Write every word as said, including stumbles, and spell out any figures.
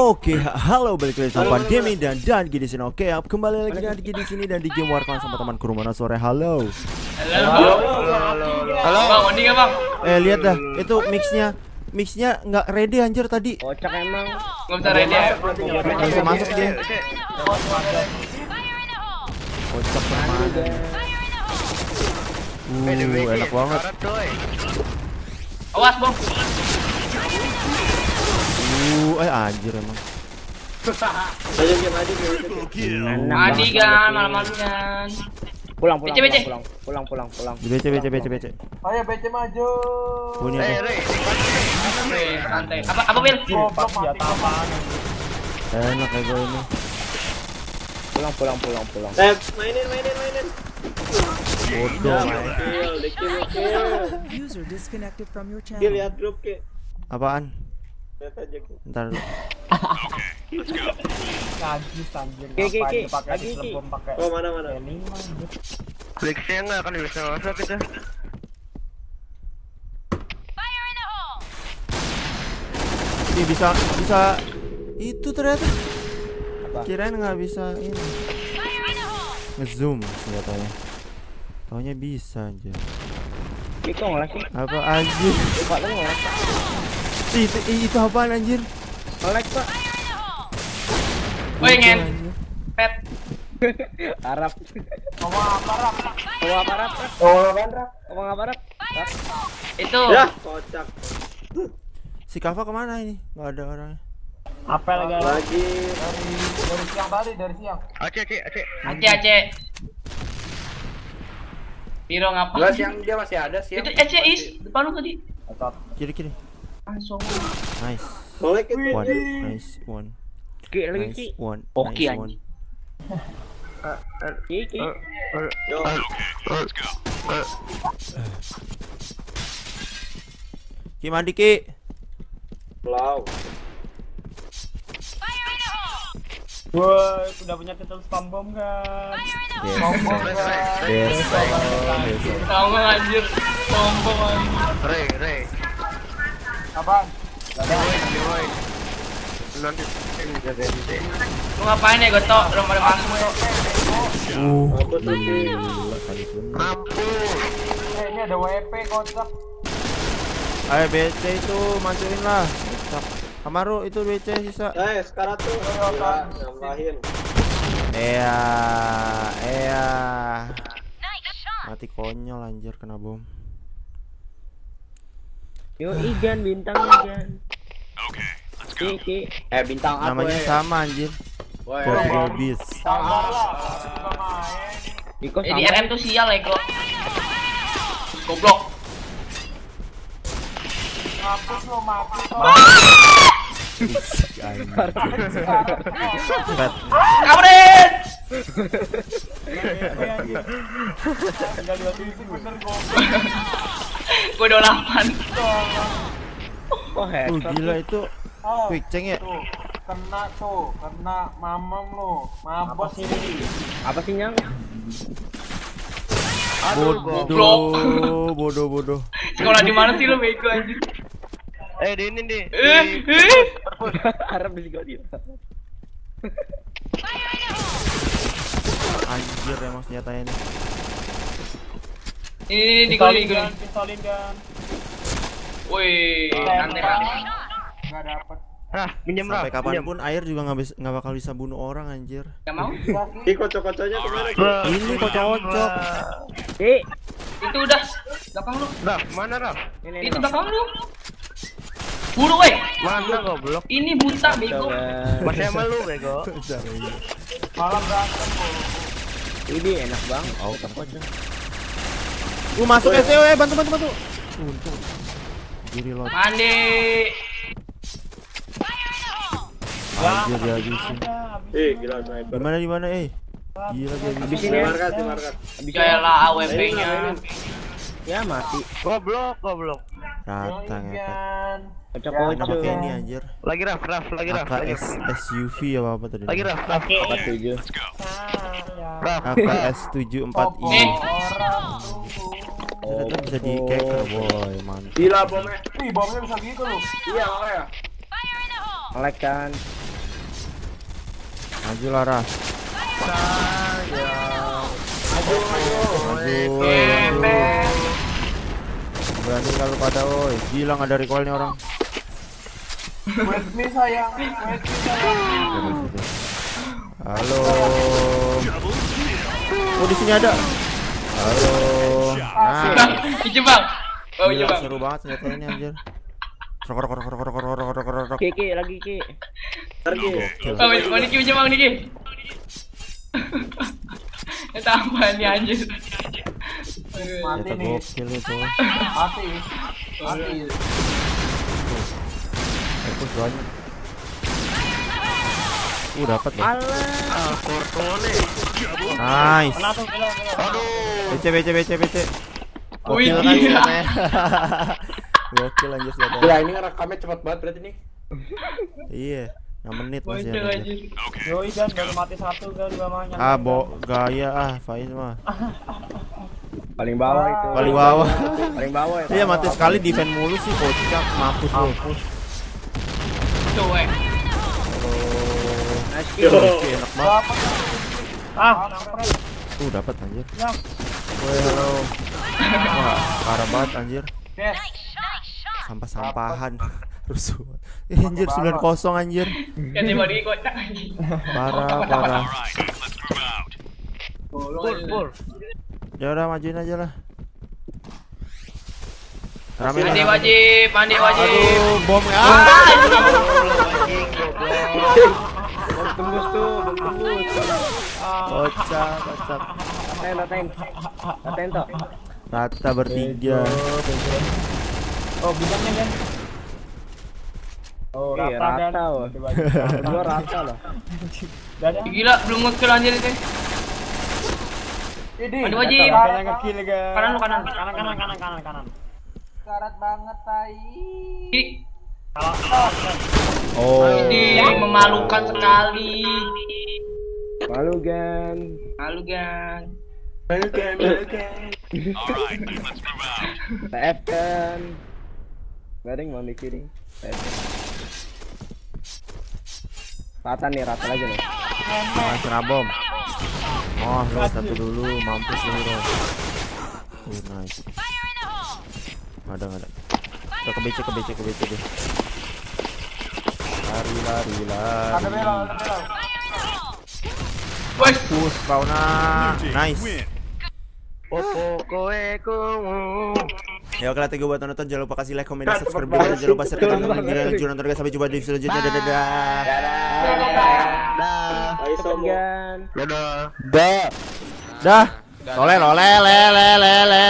Oke, halo balik lagi sama Gaming dan dan di sini. Oke, kembali lagi dan di sini dan di game Warcraft sama teman Kurumana sore. Halo. Halo. Halo. Halo. Bang, mandi enggak, Bang? Eh, lihat dah, itu mixnya mixnya nggak ready anjir tadi. Kocak emang. Enggak bisa ready ya. Nggak bisa masuk dia. Kocak mana? Uh, enak banget. Awas, Bang. Uh, eh anjir emang. Mandi kan, malam-malam kan. Pulang pulang B C, B C. pulang pulang pulang pulang. B C B C B C B C. Ayo B C maju. Bunyi Eh, apa? Re. Re, santai. Apa apa, Bil? Goblok mati apaan? Enak kayak gue ini. Pulang pulang pulang pulang. Eh, mainin mainin mainin. Bodoh. Kill, di kill, kill. User disconnected from your Kill, channel. lihat grup ke. Apaan? Lihat aja ke. Ntar dulu. Najis anjir. Ki, ki, ki. Pakai Lagi, ki. selembom pakai. Oh, mana mana? Flexnya nggak akan bisa masuk kita. Ih, bisa bisa itu ternyata. Apa? Kirain nggak bisa ini. Ngezoom senjatanya. Taunya bisa aja. Itu ngelas sih. Apa anjir? Pak lu ngelas. Ih, itu, ih, itu apaan anjir? Ngelas Pak. Woi, ngen. Anjir. Pet. Arab. Ngomong apa, Rap? Ngomong apa Arab? Oh, kan, Rap? Ngomong apa Arab? Arab. Itu. Ya, kocak. Si Kava kemana ini? Nggak ada orangnya. Apa lagi? Lagi dari dari siang tadi, dari siang. Oke oke oke. Aceh, Aceh. Piro ngapa? Enggak, siang dia masih ada siang. Itu Aceh is depan lu tadi. Kiri kiri. Langsung. Nice. Boleh kita. One. Nice one. Ki lagi Nice ki. one. Oke, Nice anjing. one. Ki ki. Yo. Ki mandi Ki. Blau. Woi, udah punya titel spam bom kan? Yes. Ngomong kan. Yes. Yes. Sombong anjir. Sombong anjir. Re re. Apaan? Nanti ini jadi ini. Lu ngapain ya, Goto? Belum pada masuk, Goto. Uh, Apa tuh, Ki? gila kali pun. Mampus. Eh, ini ada W P kocak. Ayo B C itu mancurin lah. Kocak. Kamaru itu B C sisa. Eh, sekarang tuh ya, nambahin. Iya, iya. Mati konyol anjir kena bom. Yo Igan bintangnya Igan. Oke, let's go. Ki ki. Eh bintang apa? Namanya ya? sama anjir. Woi, Portugal Beast. sabar lah. Kita main. Iko Eh, di sama. R M tuh sial ya, Go. Goblok. Hapus lo mati kok. Red. Kabret. Tinggal dua titik bener goblok. Gua udah delapan. Oh Uh, headshot. gila itu Oh, quick ceng ya. tuh. Kena tuh, kena mamam lo. Mabos ini. Apa sih Nyang? Bodoh, bodoh, bodoh. Sekolah di mana sih lu, bego anjir? Eh di ini nih. Eh, eh. Arab di situ dia. Anjir emang senjatanya nih. Ini di gol, di gol. kan, pistolin kan. Woi, nanti Pak. Enggak dapet. Hah, minjem Sampai Raf. kapanpun air juga nggak bisa nggak bakal bisa bunuh orang anjir. Enggak mau? Ki kocok-kocoknya kemana? Ki? Ini kocok-kocok. Ki. Itu udah belakang lu. Raf, mana Raf? Ini Itu belakang lu. Buru, woi. Mana goblok? Ini buta bego. Masih sama lu bego. Malam berantem lo. Ini enak banget. Oh, kocok. Uh, masuk S E O, eh bantu bantu bantu. Untung. Jadi lot. Mandi. Anjir dia habisin. Eh, gila sniper. Di mana di mana eh? Gila dia Habis habisin. ini ya. Markas, di markas. Habis Yaelah A W P-nya. ya mati. Goblok goblok. Rata ngepet. Igan. Kocok Kenapa kocok. kayak ini anjir? Lagi Raf, Raf, lagi Raf. A K S S U V apa apa tadi? Lagi Raf, Raf. Apa tujuh? Raf. A K S tujuh empat I. Nih. Orang tunggu. Ternyata bisa di keker boy, mantap. Gila bomnya. Ih, bomnya bisa gitu loh. Iya, makanya. Ngelek kan. Maju Lara. Maju, maju. Maju. Berani kalau pada oi. Gila nggak ada recoilnya orang. Wait me sayang, wait me sayang. Halo. Oh di sini ada. Halo. Nah, Itu bang. Oh iya gila, bang. seru banget senjata ini anjir. Rok rok rok rok rok rok rok rok rok. Ki, Ki, lagi Ki. Pergi. Oh mau Niki aja bang Niki. Ya tambahan nih anjir. Mati Senjata nih, gokil itu. mati, mati. Fokus banyak. Uh dapat loh. Ah, Cortone. Nice. Kena tuh, kena, kena. Aduh. B C B C B C B C. Wih, Gokil kan gila. senjatanya. Gokil anjir senjatanya. Gila ini ngerekamnya cepat banget berarti nih. Iya, yang menit masih Bocil ada. anjir. Yoi kan baru mati satu kan gua mah nyampe. Ah, bo gaya ah, Faiz mah. Paling bawah itu. Paling bawah. Paling bawah ya. Iya, mati sekali defend mulu sih kocak, mampus lu. Cuek. Nice Yo, Ki. enak banget. Ah, nampret. Tuh dapat anjir. Yang. Woi, halo. Wah, parah banget anjir. Yes. Sampah-sampahan. Rusuh. Eh, anjir sembilan kosong anjir. Kan tiba di kocak anjir. Parah, parah. Full, full. Ya udah majuin aja lah. Rame Mandi lah. wajib, mandi wajib. Aduh, bom ya. Bom tembus tuh, bom tembus. Kocak, kocak. Ratain, ratain. Ratain toh. Rata bertiga. Oh, bidangnya kan. Oh, Iya, rata kan. rata wah. Dua rata loh. Dadah. Gila, belum ngekill anjir itu. Ini. Mandi wajib. Kalian ngekill guys. Kanan lu, kanan. Kanan kanan kanan kanan kanan. Karat banget tai. Ih, Oh. ini memalukan sekali. Malu gan. Malu kan. T F kan. Garing mau mikirin. T F. Rata nih, rata aja nih. Mas bom. Oh, lo satu dulu, mampus lu, Bro. Oh, nice. Ada enggak ada? Udah ke B C ke B C ke B C deh. Lari lari lari. Ada belo, ada belo. Wes, Push Pauna. Nice. Popo koe komo. Ya oke lah, thank you buat nonton. Jangan lupa kasih like, komen, dan subscribe juga. Dan jangan lupa share ke teman-teman kalian. Lanjut nonton guys. Sampai jumpa di video selanjutnya. Dadah dadah. Dah. Ayo sombong. Dadah. Dah. Dah. Lole lole le le le le.